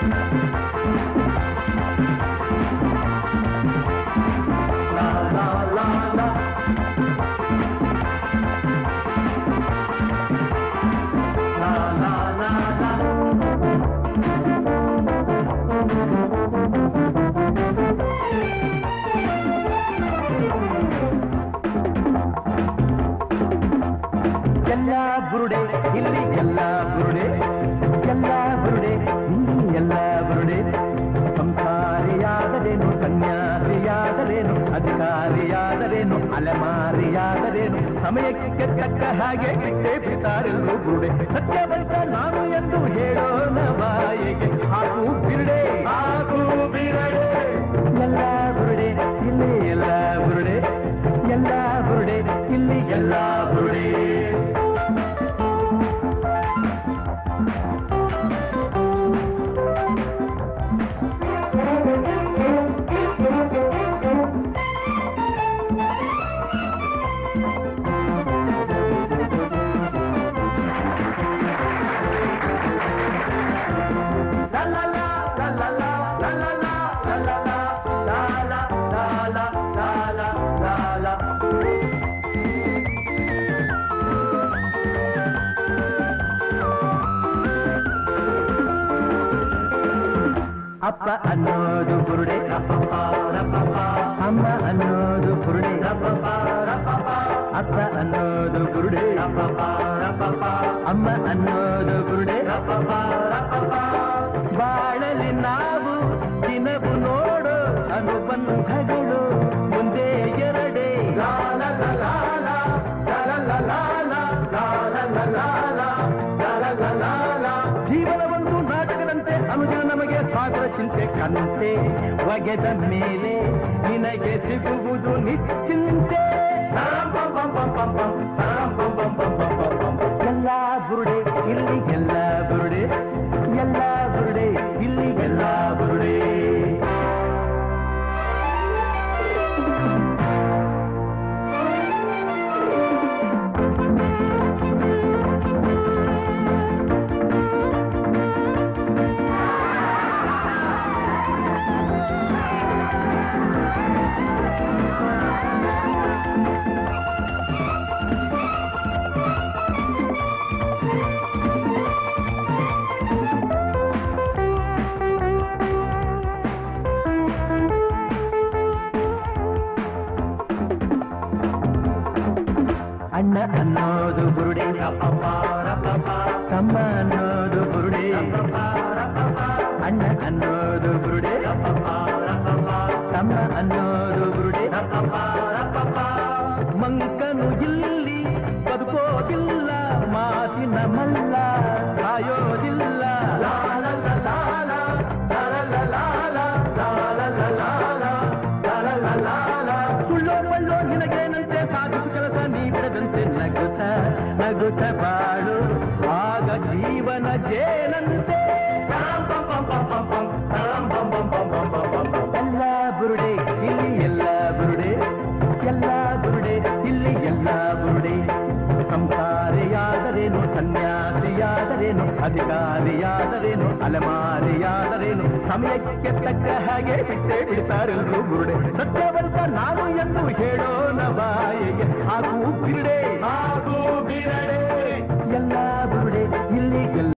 ಬುರುಡೆ ಇಲ್ಲಿ ಎಲ್ಲ ಬುರುಡೆ, ಎಲ್ಲ ಬುರುಡೆ ಇಲ್ಲಿ ಎಲ್ಲ ಬುರುಡೆ. ಸಂಸಾರಿಯಾದರೇನು, ಸನ್ಯಾಸಿಯಾದರೇನು, ಅಧಿಕಾರಿಯಾದರೇನು, ಅಲೆಮಾರಿಯಾದರೇನು, ಸಮಯಕ್ಕೆ ತಕ್ಕ ಹಾಗೆ ಬಿಟ್ಟೇ ಬಿಡ್ತಾರೆಲ್ಲರೂ ಬುರುಡೆ. ಸತ್ಯವಂತ ನಾನು ಎಂದು ಹೇಳೋಣ ಬಾಯಿಗೆ ಹಾಗೂ ಬಿರುಡೆ, ಹಾಗೂ ಬಿರಡೆ. ಎಲ್ಲ ಬುರುಡೆ ಇಲ್ಲಿ ಎಲ್ಲ ಬುರುಡೆ, ಎಲ್ಲ ಬುರುಡೆ ಇಲ್ಲಿ ಎಲ್ಲ ಬುರುಡೆ. ಅಪ್ಪ ಅನ್ನೋದು ಬುರುಡೆ, ಅಮ್ಮ ಅನ್ನೋದು ಬುರುಡೆ. ಅಪ್ಪ ಅನ್ನೋದು ಬುರುಡೆ, ಅಮ್ಮ ಅನ್ನೋದು ಬುರುಡೆ. ಬಾಳಲಿ ನಾವು ದಿನವು ನೋಡು ಅನುಬಂಧಗಳು ಮುಂದೆ ಎರಡೇ. ಜೀವನವೊಂದು ನಾಟಕದಂತೆ ಅನುದಿನ ನಮಗೆ ಸಾಗರ ಚಿಂತೆ ಕಂತೆ. ಒಗೆದ ಮೇಲೆ ನಿನಗೆ ಸಿಗುವುದು ನಿಶ್ಚಿಂತೆ. ಎಲ್ಲ ಬುರುಡೆ ಇಲ್ಲಿ ಎಲ್ಲ ಬುರುಡೆ, ಎಲ್ಲ ಬುರುಡೆ ಇಲ್ಲಿ ಎಲ್ಲ ಬುರುಡೆ. ಅಣ್ಣ ಅನ್ನೋದು ಬುರುಡೆ, ತಮ್ಮ ಅನ್ನೋದು ಬುರುಡೆ. ಅಣ್ಣ ಅನ್ನೋದು ಬುರುಡೆ, ತಮ್ಮ ಅನ್ನೋದು ಬುರುಡೆ. ಮಂಕನು ಇಲ್ಲಿ ಬದುಕೋದಿಲ್ಲ, ಮಾತಿನ ಮಲ್ಲ ಸಾಯೋದಿಲ್ಲ. ಸುಳ್ಳೋ ಬಳ್ಳೋ ನಿನಗೇನಂತೆ, ಸಾಧಿಸು ಕೆಲಸ ನೀ ಬಿಡದಂತೆ. ನಗುತ್ತ ನಗುತ್ತ ಬಾಳು ಆಗ ಜೀವನ ಜೇನಂತೆ. ಎಲ್ಲ ಬುರುಡೆ ಇಲ್ಲಿ ಎಲ್ಲ ಬುರುಡೆ, ಎಲ್ಲ ಬುರುಡೆ ಇಲ್ಲಿ ಎಲ್ಲ ಬುರುಡೆ. ಸಂಸಾರಿಯಾದರೇನು, ಸನ್ಯಾಸಿಯಾದರೇನು, ಅಧಿಕಾರಿಯಾದರೇನು, ಅಲೆಮಾರಿಯಾದರೇನು, ಸಮಯಕ್ಕೆ ತಕ್ಕ ಹಾಗೆ ಬಿಟ್ಟೇ ಬಿಡ್ತಾರೆಲ್ಲರೂ ಬುರುಡೆ. ಸತ್ಯವಂತ ನಾನು ಎಂದು ಹೇಳೋಣ ಬಾಯಿಗೆ ಹಾಗೂ ಬಿರುಡೆ, ಹಾಗೂ ಬಿರಡೆ. ಎಲ್ಲ ಬುರುಡೆ ಇಲ್ಲಿ ಎಲ್ಲ